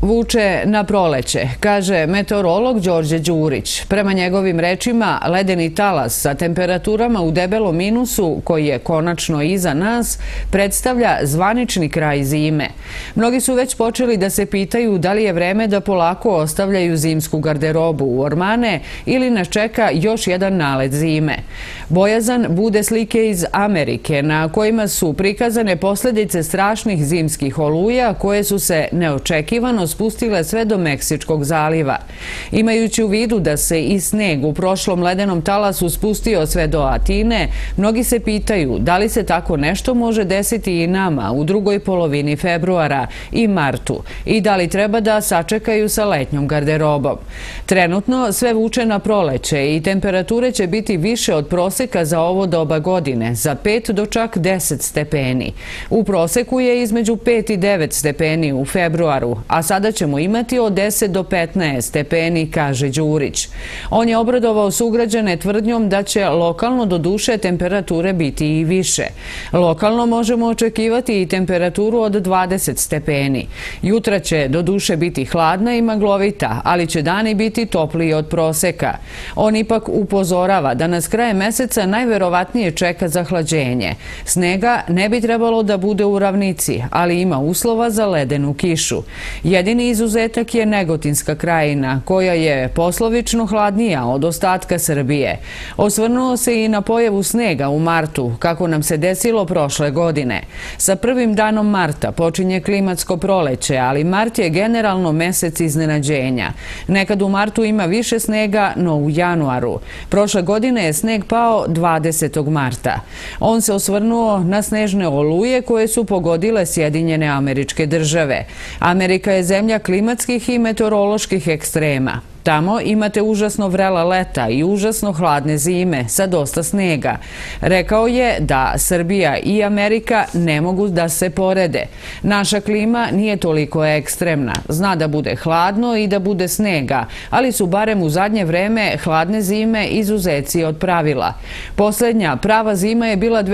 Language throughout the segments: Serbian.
Vuče na proleće, kaže meteorolog Đorđe Đurić. Prema njegovim rečima, ledeni talas sa temperaturama u debelom minusu, koji je konačno iza nas, predstavlja zvanični kraj zime. Mnogi su već počeli da se pitaju da li je vreme da polako ostavljaju zimsku garderobu u ormane ili nas čeka još jedan nalet zime. Bojazan bude slike iz Amerike, na kojima su prikazane posljedice strašnih zimskih oluja koje su se neočekivano spustile sve do Meksičkog zaliva. Imajući u vidu da se i sneg u prošlom ledenom talasu spustio sve do Atine, mnogi se pitaju da li se tako nešto može desiti i nama u drugoj polovini februara i martu i da li treba da sačekaju sa letnjom garderobom. Trenutno sve vuče na proleće i temperature će biti više od proseka za ovo doba godine, za 5 do čak 10 stepeni. U proseku je između 5 i 9 stepeni u februaru, a sada ćemo imati od 10 do 15 stepeni, kaže Đurić. On je obradovao sugrađane tvrdnjom da će lokalno do duše temperature biti i više. Lokalno možemo očekivati i temperaturu od 20 stepeni. Jutra će do duše biti hladna i maglovita, ali će dani biti topliji od proseka. On ipak upozorava da nas krajem meseca najverovatnije čeka zahlađenje. Snega ne bi trebalo da bude u ravnici, ali ima uslova za ledenu kišu. Jedini izuzetak je Negotinska krajina, koja je poslovično hladnija od ostatka Srbije. Osvrnuo se i na pojavu snega u martu, kako nam se desilo prošle godine. Sa prvim danom marta počinje klimatsko proleće, ali mart je generalno mesec iznenađenja. Nekad u martu ima više snega, no u januaru. Prošle godine je sneg pao 20. marta. On se osvrnuo na snežne oluje koje su pogodile Sjedinjene Američke Države. Amerika je zemlja klimatskih i meteoroloških ekstrema. Tamo imate užasno vrela leta i užasno hladne zime sa dosta snega. Rekao je da Srbija i Amerika ne mogu da se porede. Naša klima nije toliko ekstremna. Zna da bude hladno i da bude snega, ali su barem u zadnje vreme hladne zime izuzeci od pravila. Poslednja prava zima je bila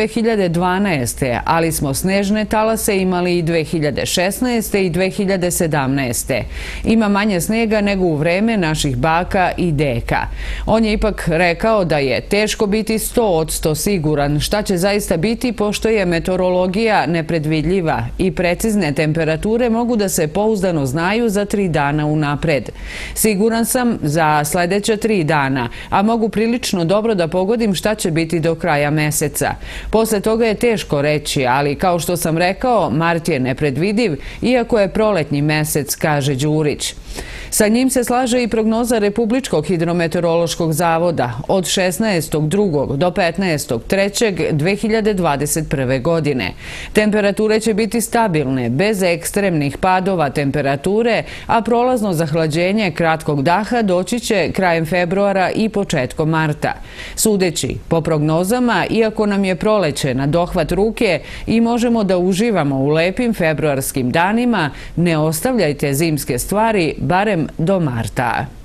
2012. ali smo snežne talase imali i 2016. i 2017. Ima manje snega nego u vreme naših baka i deka. On je ipak rekao da je teško biti 100% siguran šta će zaista biti, pošto je meteorologija nepredvidljiva i precizne temperature mogu da se pouzdano znaju za 3 dana unapred. Siguran sam za sledeća 3 dana, a mogu prilično dobro da pogodim šta će biti do kraja meseca. Posle toga je teško reći, ali kao što sam rekao, mart je nepredvidiv, iako je proletnji mesec, kaže Đurić. Sa njim se slaže i prognoza Republičkog hidrometeorološkog zavoda od 16.2. do 15.3.2021. godine. Temperature će biti stabilne, bez ekstremnih padova temperature, a prolazno zahlađenje kratkog daha doći će krajem februara i početkom marta. Sudeći po prognozama, iako nam je proleće na dohvat ruke i možemo da uživamo u lepim februarskim danima, ne ostavljajte zimske stvari barem do marta.